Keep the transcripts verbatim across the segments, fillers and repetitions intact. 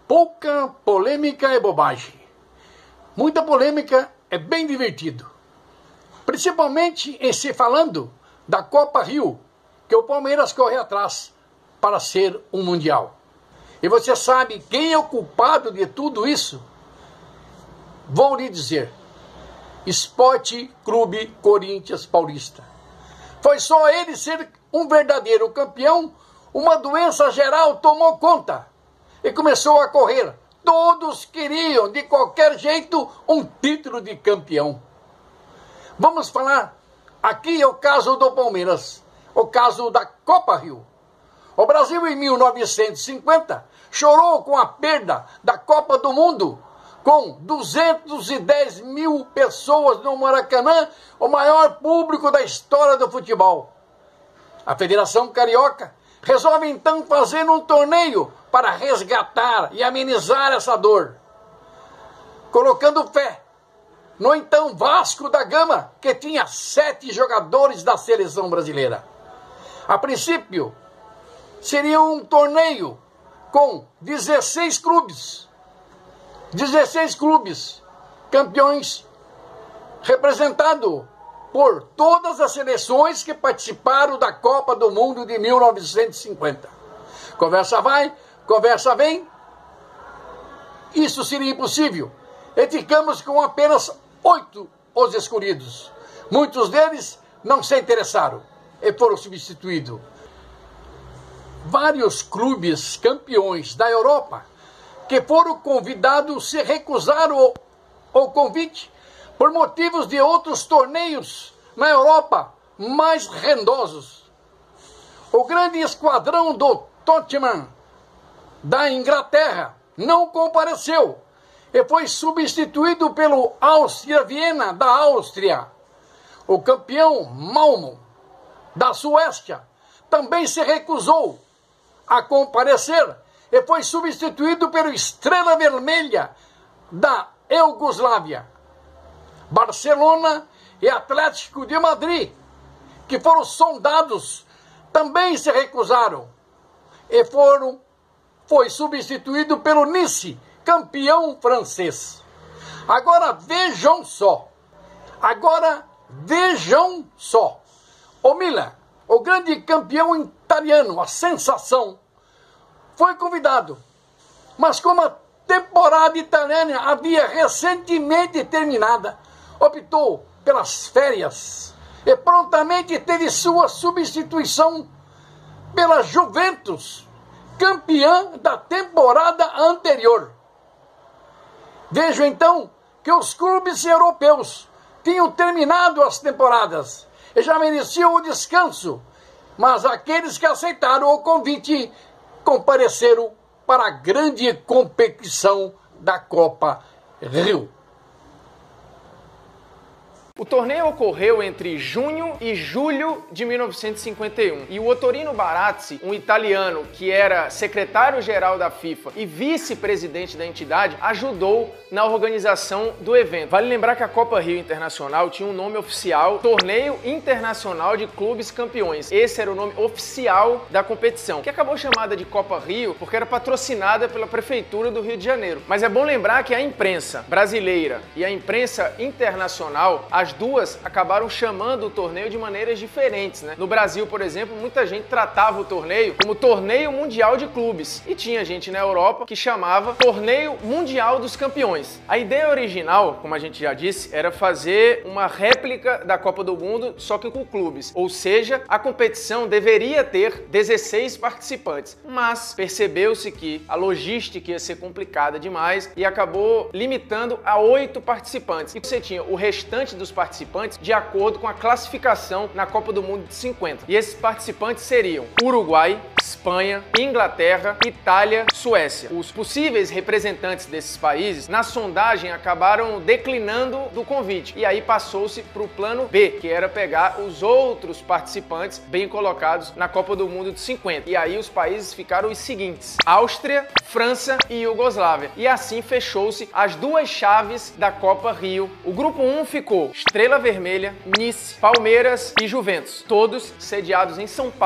Pouca polêmica é bobagem. Muita polêmica é bem divertido. Principalmente em se falando da Copa Rio, que o Palmeiras corre atrás para ser um mundial. E você sabe quem é o culpado de tudo isso? Vou lhe dizer. Esporte Clube Corinthians Paulista. Foi só ele ser um verdadeiro campeão, uma doença geral tomou conta e começou a correr. Todos queriam, de qualquer jeito, um título de campeão. Vamos falar, aqui é o caso do Palmeiras, o caso da Copa Rio. O Brasil, em mil novecentos e cinquenta, chorou com a perda da Copa do Mundo, com duzentas e dez mil pessoas no Maracanã, o maior público da história do futebol. A Federação Carioca resolve então fazer um torneio para resgatar e amenizar essa dor, colocando fé no então Vasco da Gama, que tinha sete jogadores da seleção brasileira. A princípio, seria um torneio com dezesseis clubes, dezesseis clubes campeões, representado por todas as seleções que participaram da Copa do Mundo de mil novecentos e cinquenta. Conversa vai, conversa vem. Isso seria impossível. E ficamos com apenas oito os escolhidos. Muitos deles não se interessaram e foram substituídos. Vários clubes campeões da Europa que foram convidados se recusaram ao convite por motivos de outros torneios na Europa mais rendosos. O grande esquadrão do Tottenham da Inglaterra não compareceu e foi substituído pelo Áustria Viena da Áustria. O campeão Malmö da Suécia também se recusou a comparecer e foi substituído pelo Estrela Vermelha da Iugoslávia. Barcelona e Atlético de Madrid, que foram sondados, também se recusaram e foram, foi substituído pelo Nice, campeão francês. Agora vejam só, agora vejam só, o Milan, o grande campeão italiano, a sensação, foi convidado, mas como a temporada italiana havia recentemente terminada, optou pelas férias e prontamente teve sua substituição pela Juventus, campeã da temporada anterior. Vejo então que os clubes europeus tinham terminado as temporadas e já mereciam o descanso, mas aqueles que aceitaram o convite compareceram para a grande competição da Copa Rio. O torneio ocorreu entre junho e julho de mil novecentos e cinquenta e um e o Ottorino Barazzi, um italiano que era secretário-geral da FIFA e vice-presidente da entidade, ajudou na organização do evento. Vale lembrar que a Copa Rio Internacional tinha um nome oficial, Torneio Internacional de Clubes Campeões. Esse era o nome oficial da competição, que acabou chamada de Copa Rio porque era patrocinada pela Prefeitura do Rio de Janeiro. Mas é bom lembrar que a imprensa brasileira e a imprensa internacional, as duas acabaram chamando o torneio de maneiras diferentes, né? No Brasil, por exemplo, muita gente tratava o torneio como Torneio Mundial de Clubes e tinha gente na Europa que chamava Torneio Mundial dos Campeões. A ideia original, como a gente já disse, era fazer uma réplica da Copa do Mundo, só que com clubes, ou seja, a competição deveria ter dezesseis participantes, mas percebeu-se que a logística ia ser complicada demais e acabou limitando a oito participantes. E você tinha o restante dos participantes de acordo com a classificação na Copa do Mundo de cinquenta. E esses participantes seriam Uruguai, Espanha, Inglaterra, Itália, Suécia. Os possíveis representantes desses países, na sondagem, acabaram declinando do convite. E aí passou-se para o plano B, que era pegar os outros participantes bem colocados na Copa do Mundo de cinquenta. E aí os países ficaram os seguintes: Áustria, França e Iugoslávia. E assim fechou-se as duas chaves da Copa Rio. O grupo um ficou Estrela Vermelha, Nice, Palmeiras e Juventus, todos sediados em São Paulo,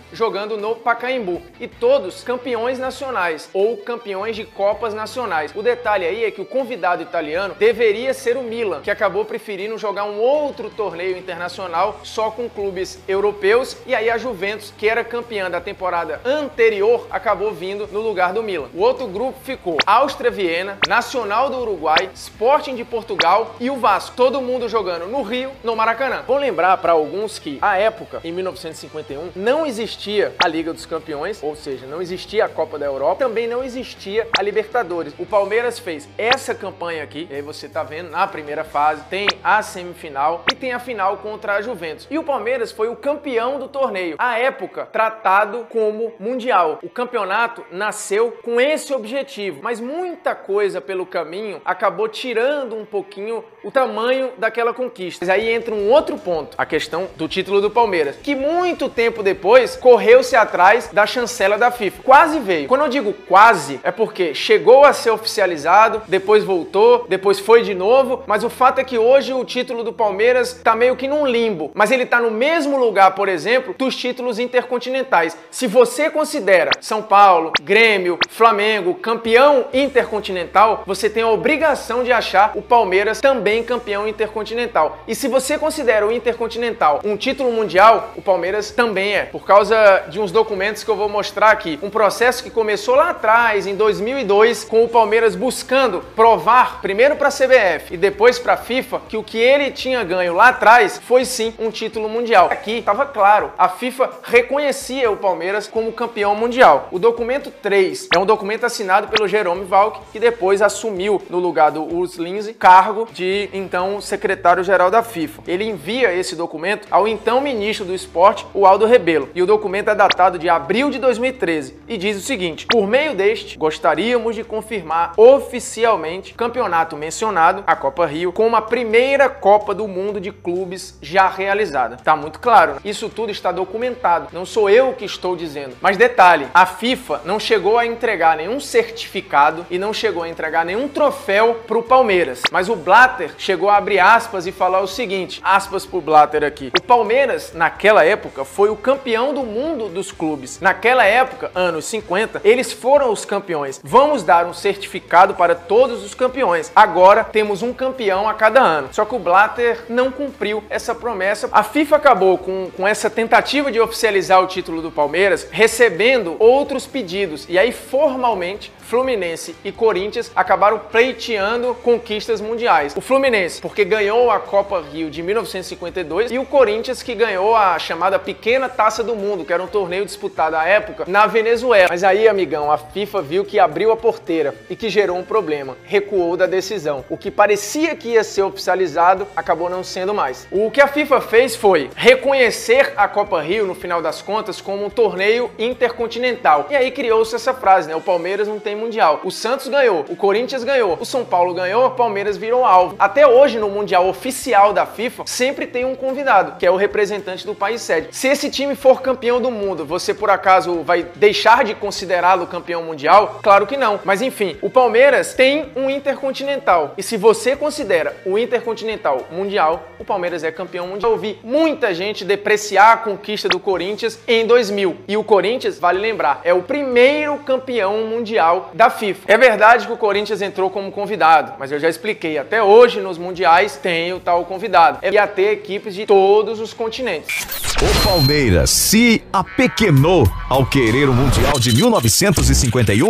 jogando no Pacaembu. E todos campeões nacionais ou campeões de Copas nacionais. O detalhe aí é que o convidado italiano deveria ser o Milan, que acabou preferindo jogar um outro torneio internacional só com clubes europeus, e aí a Juventus, que era campeã da temporada anterior, acabou vindo no lugar do Milan. O outro grupo ficou Áustria Viena, Nacional do Uruguai, Sporting de Portugal e o Vasco. Todo mundo jogando no Rio, no Maracanã. Vou lembrar para alguns que, à época, em mil novecentos e cinquenta e um, não existia a Liga dos Campeões, ou seja, não existia a Copa da Europa, também não existia a Libertadores. O Palmeiras fez essa campanha aqui, e aí você tá vendo na primeira fase, tem a semifinal e tem a final contra a Juventus. E o Palmeiras foi o campeão do torneio, à época tratado como mundial. O campeonato nasceu com esse objetivo, mas muita coisa pelo caminho acabou tirando um pouquinho o tamanho daquela conquista. Mas aí entra um outro ponto, a questão do título do Palmeiras, que muito tempo depois correu-se atrás da chancela da FIFA. Quase veio. Quando eu digo quase, é porque chegou a ser oficializado, depois voltou, depois foi de novo, mas o fato é que hoje o título do Palmeiras tá meio que num limbo, mas ele tá no mesmo lugar, por exemplo, dos títulos intercontinentais. Se você considera São Paulo, Grêmio, Flamengo campeão intercontinental, você tem a obrigação de achar o Palmeiras também campeão intercontinental. E se você considera o Intercontinental um título mundial, o Palmeiras também é, por causa de uns documentos que eu vou mostrar aqui. Um processo que começou lá atrás, em dois mil e dois, com o Palmeiras buscando provar, primeiro para a C B F e depois para a FIFA, que o que ele tinha ganho lá atrás foi sim um título mundial. Aqui estava claro, a FIFA reconhecia o Palmeiras como campeão mundial. O documento três é um documento assinado pelo Jerome Valcke, que depois assumiu no lugar do Urs Linse cargo de então secretário-geral da FIFA. Ele envia esse documento ao então ministro do Esporte, o Aldo Rebelo. E o documento é datado de abril de dois mil e treze e diz o seguinte: por meio deste, gostaríamos de confirmar oficialmente o campeonato mencionado, a Copa Rio, como a primeira Copa do Mundo de clubes já realizada. Tá muito claro, né? Isso tudo está documentado, não sou eu que estou dizendo. Mas detalhe, a FIFA não chegou a entregar nenhum certificado e não chegou a entregar nenhum troféu para o Palmeiras. Mas o Blatter chegou a abrir aspas e falar o seguinte, aspas pro Blatter aqui: o Palmeiras, naquela época, foi o campeão do mundo dos clubes. Naquela época, anos cinquenta, eles foram os campeões. Vamos dar um certificado para todos os campeões. Agora temos um campeão a cada ano. Só que o Blatter não cumpriu essa promessa. A FIFA acabou com, com essa tentativa de oficializar o título do Palmeiras, recebendo outros pedidos. E aí, formalmente, Fluminense e Corinthians acabaram pleiteando conquistas mundiais. O Fluminense, porque ganhou a Copa Rio de mil novecentos e cinquenta e dois, e o Corinthians, que ganhou a chamada Pequena Taça do Mundo, que era um torneio disputado à época na Venezuela. Mas aí, amigão, a FIFA viu que abriu a porteira e que gerou um problema. Recuou da decisão. O que parecia que ia ser oficializado acabou não sendo mais. O que a FIFA fez foi reconhecer a Copa Rio, no final das contas, como um torneio intercontinental. E aí criou-se essa frase, né? O Palmeiras não tem mundial. O Santos ganhou, o Corinthians ganhou, o São Paulo ganhou, o Palmeiras virou alvo. Até hoje, no mundial oficial da FIFA, sempre tem um convidado, que é o representante do país sede. Se esse time for campeão do mundo, você por acaso vai deixar de considerá-lo campeão mundial? Claro que não. Mas enfim, o Palmeiras tem um intercontinental. E se você considera o intercontinental mundial, o Palmeiras é campeão mundial. Eu ouvi muita gente depreciar a conquista do Corinthians em dois mil. E o Corinthians, vale lembrar, é o primeiro campeão mundial da FIFA. É verdade que o Corinthians entrou como convidado, mas eu já expliquei, até hoje nos mundiais tem o tal convidado. É ia ter equipes de todos os continentes. O Palmeiras se apequenou ao querer o Mundial de mil novecentos e cinquenta e um?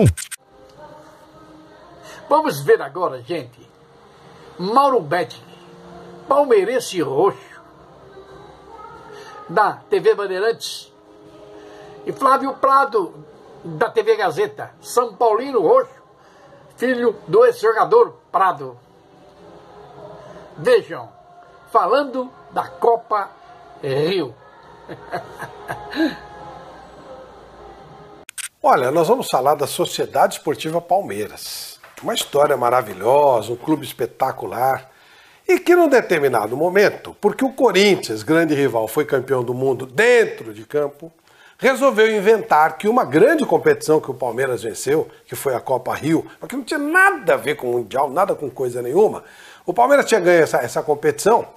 Vamos ver agora, gente. Mauro Betti, palmeirense roxo, da T V Bandeirantes, e Flávio Prado, da T V Gazeta, São Paulino roxo, filho do ex-jogador Prado. Vejam, falando da Copa Rio. Olha, nós vamos falar da Sociedade Esportiva Palmeiras. Uma história maravilhosa, um clube espetacular. E que num determinado momento, porque o Corinthians, grande rival, foi campeão do mundo dentro de campo, resolveu inventar que uma grande competição que o Palmeiras venceu, que foi a Copa Rio, porque não tinha nada a ver com o Mundial, nada com coisa nenhuma, o Palmeiras tinha ganho essa, essa competição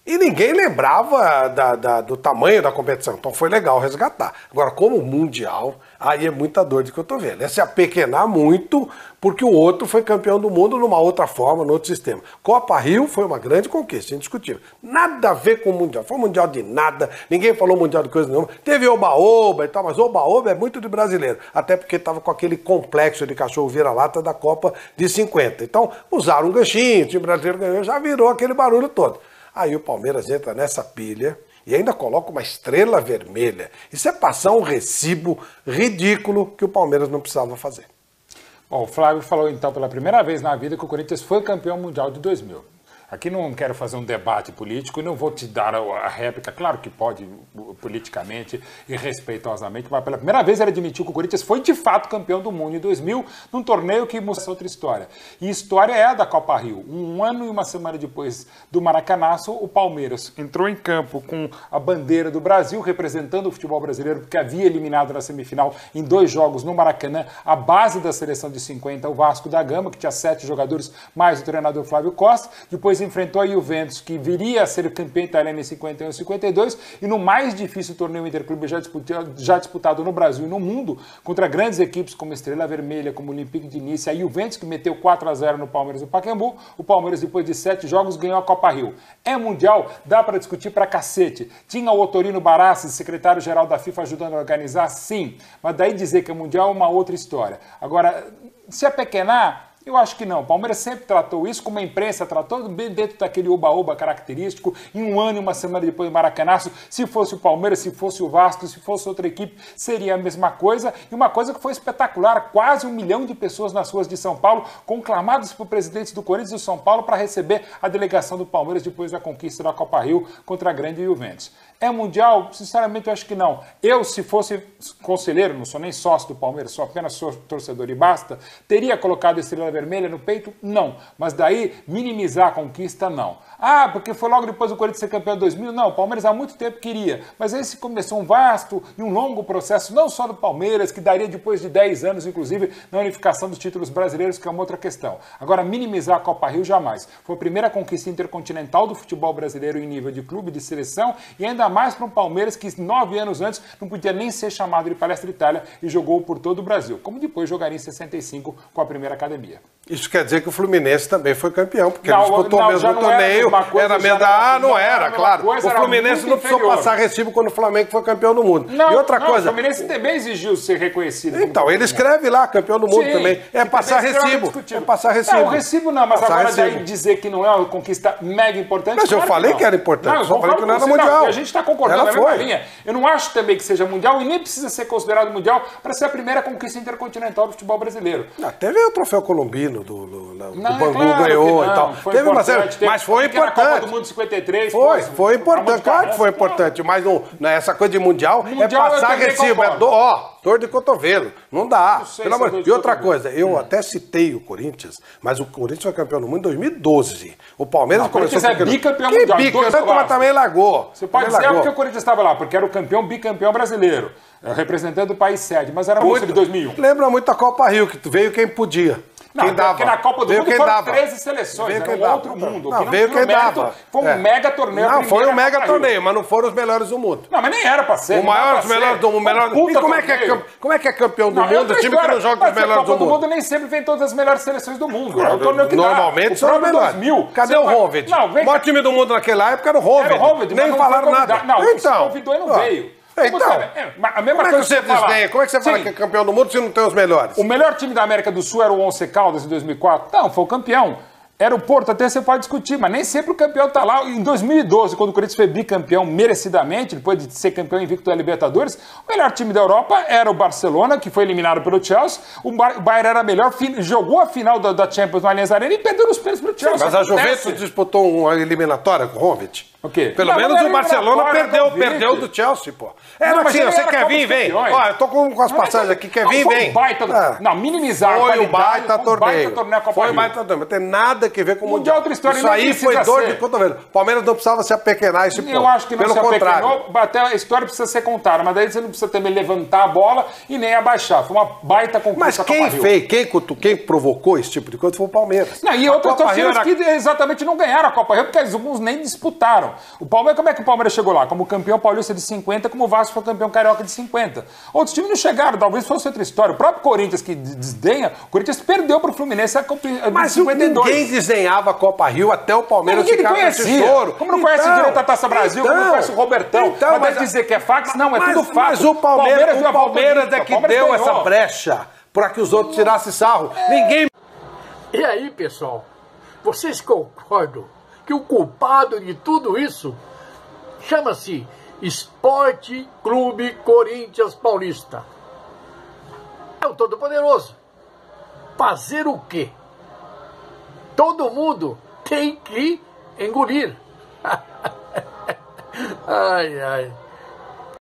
E ninguém lembrava da, da, do tamanho da competição, então foi legal resgatar. Agora, como Mundial, aí é muita dor de cotovelo. É se apequenar muito, porque o outro foi campeão do mundo numa outra forma, no outro sistema. Copa Rio foi uma grande conquista, indiscutível. Nada a ver com o Mundial. Foi um Mundial de nada, ninguém falou Mundial de coisa nenhuma. Teve Oba-Oba e tal, mas Oba-Oba é muito de brasileiro. Até porque estava com aquele complexo de cachorro vira-lata da Copa de cinquenta. Então, usaram um ganchinho, o time brasileiro ganhou, já virou aquele barulho todo. Aí o Palmeiras entra nessa pilha e ainda coloca uma estrela vermelha. Isso é passar um recibo ridículo que o Palmeiras não precisava fazer. Bom, o Flávio falou então pela primeira vez na vida que o Corinthians foi campeão mundial de dois mil. Aqui não quero fazer um debate político e não vou te dar a réplica, claro que pode politicamente e respeitosamente, mas pela primeira vez ele admitiu que o Corinthians foi de fato campeão do mundo em dois mil, num torneio que mostrou outra história. E história é a da Copa Rio. Um ano e uma semana depois do Maracanaço, o Palmeiras entrou em campo com a bandeira do Brasil, representando o futebol brasileiro, porque havia eliminado na semifinal em dois jogos no Maracanã a base da seleção de cinquenta, o Vasco da Gama, que tinha sete jogadores, mais o treinador Flávio Costa. Depois enfrentou a Juventus, que viria a ser campeão italiano em cinquenta e um e cinquenta e dois, e no mais difícil torneio interclube já disputado, já disputado no Brasil e no mundo, contra grandes equipes como Estrela Vermelha, como o Olympique de Nice, a Juventus, que meteu quatro a zero no Palmeiras do Pacaembu. O Palmeiras, depois de sete jogos, ganhou a Copa Rio. É mundial? Dá para discutir pra cacete. Tinha o Otorino Barassi, secretário-geral da FIFA, ajudando a organizar? Sim. Mas daí dizer que é mundial é uma outra história. Agora, se apequenar, eu acho que não. O Palmeiras sempre tratou isso, como a imprensa tratou, bem dentro daquele oba-oba característico, em um ano e uma semana depois do Maracanaço. Se fosse o Palmeiras, se fosse o Vasco, se fosse outra equipe, seria a mesma coisa. E uma coisa que foi espetacular, quase um milhão de pessoas nas ruas de São Paulo, conclamados por presidentes do Corinthians e do São Paulo para receber a delegação do Palmeiras depois da conquista da Copa Rio contra a grande Juventus. É mundial? Sinceramente, eu acho que não. Eu, se fosse conselheiro, não sou nem sócio do Palmeiras, sou apenas torcedor e basta, teria colocado a estrela vermelha no peito? Não. Mas daí, minimizar a conquista? Não. Ah, porque foi logo depois do Corinthians ser campeão em dois mil? Não, o Palmeiras há muito tempo queria. Mas aí se começou um vasto e um longo processo, não só do Palmeiras, que daria depois de dez anos, inclusive, na unificação dos títulos brasileiros, que é uma outra questão. Agora, minimizar a Copa Rio, jamais. Foi a primeira conquista intercontinental do futebol brasileiro em nível de clube, de seleção, e ainda mais para um Palmeiras que nove anos antes não podia nem ser chamado de Palestra Itália e jogou por todo o Brasil, como depois jogaria em sessenta e cinco com a primeira academia. Isso quer dizer que o Fluminense também foi campeão, porque não, ele disputou não, o mesmo torneio, era medalha, ah, não era, claro. Coisa, o Fluminense não precisou inferior. passar recibo quando o Flamengo foi campeão do mundo. Não, e outra não, coisa, o Fluminense também exigiu ser reconhecido. Então, ele escreve lá, campeão do mundo. Sim, também. É passar recibo. É passar recibo. Não, o recibo não, mas passar agora recibo. Daí dizer que não é uma conquista mega importante. Mas eu claro falei que, que era importante, não, só falei que não era mundial. Não, a gente está concordando na mesma linha. Eu não acho também que seja mundial e nem precisa ser considerado mundial para ser a primeira conquista intercontinental do futebol brasileiro. Ah, teve o troféu colombino do, do, do não, Bangu claro ganhou e tal. Teve uma série, teve, mas foi importante. Na Copa do Mundo cinquenta e três, foi, foi, foi importante. Claro que foi importante, mas não, não, essa coisa de mundial, mundial é passar recibo, é do, ó, dor de cotovelo. Não dá. Não pelo amor. E outra coisa, eu hum. até citei o Corinthians, mas o Corinthians foi campeão do mundo em dois mil e doze. O Palmeiras não, começou... O Corinthians é bicampeão que mundial. Bicampeão, mas também largou. Você pode também dizer largou. porque o Corinthians estava lá, porque era o campeão bicampeão brasileiro, representando o país sede, mas era muito de dois mil e um. Lembra muito a Copa Rio, que veio quem podia. Não, quem dava. Porque na Copa do veio Mundo quem foram dava. treze seleções, veio era um dava. outro mundo. Não, não veio quem mérito, dava. Foi um é. mega torneio. Não, foi um mega torneio, mas não foram os melhores do mundo. Não, mas nem era pra ser. O maior, os melhores do mundo. Melhor... E como é, que é, como é que é campeão do não, mundo? O time que não joga os melhores do mundo. O mundo nem sempre vem todas as melhores seleções do mundo. É o torneio que normalmente são os melhores. Cadê o Honved? O maior time do mundo naquela época era o Honved. Nem falaram nada. Não, se convidou e não veio. Então, é, a mesma como, coisa é que você desdenha? Como é que você fala Sim. que é campeão do mundo se não tem os melhores? O melhor time da América do Sul era o Once Caldas em dois mil e quatro? Não, foi o campeão. Era o Porto, até você pode discutir, mas nem sempre o campeão está lá. Em dois mil e doze, quando o Corinthians foi bicampeão merecidamente, depois de ser campeão invicto da Libertadores, o melhor time da Europa era o Barcelona, que foi eliminado pelo Chelsea. O Bayern era melhor, jogou a final da, da Champions no Allianz Arena e perdeu nos pênaltis pro Chelsea. Sim, mas a Juventus disputou uma eliminatória com o Honved. Okay. Pelo não, menos o Barcelona perdeu, perdeu do Chelsea, pô. Era não, assim, você quer vir, vem. Ó, eu tô com, com as passagens aqui, quer vir, vem. Baita, ah. Não, minimizar foi o baita torneio. Baita torneio foi o baita torneio, não tem nada a ver com o Mundial. Outra história, isso aí foi dor ser. de cotovelo. O Palmeiras não precisava se apequenar esse ponto. Eu acho que não Pelo se contrário. apequenou, até a história precisa ser contada, mas daí você não precisa também levantar a bola e nem abaixar. Foi uma baita conquista. Mas quem fez, quem, quem provocou esse tipo de coisa foi o Palmeiras. Não, e outras torcidas era... que exatamente não ganharam a Copa Rio, porque alguns nem disputaram. O Palmeiras, como é que o Palmeiras chegou lá? Como campeão paulista de cinquenta, como o Vasco foi campeão carioca de cinquenta. Outros times não chegaram, talvez fosse outra história. O próprio Corinthians, que desdenha, o Corinthians perdeu pro Fluminense a Copa de Mas cinquenta e dois. ninguém desenhava a Copa Rio até o Palmeiras Ninguém ficar com esse conhecia. choro. Como não então, conhece direito a Taça Brasil, então, como não conhece o Robertão. Então, mas mas deve dizer que é fax? Não, é mas, tudo fato. Mas o Palmeiras, Palmeiras o Palmeiras é que Palmeiras deu ganhou. essa brecha para que os outros tirassem sarro. Ninguém... E aí, pessoal, vocês concordam que o culpado de tudo isso chama-se Esporte Clube Corinthians Paulista? É o Todo-Poderoso. Fazer o quê? Todo mundo tem que engolir. Ai, ai.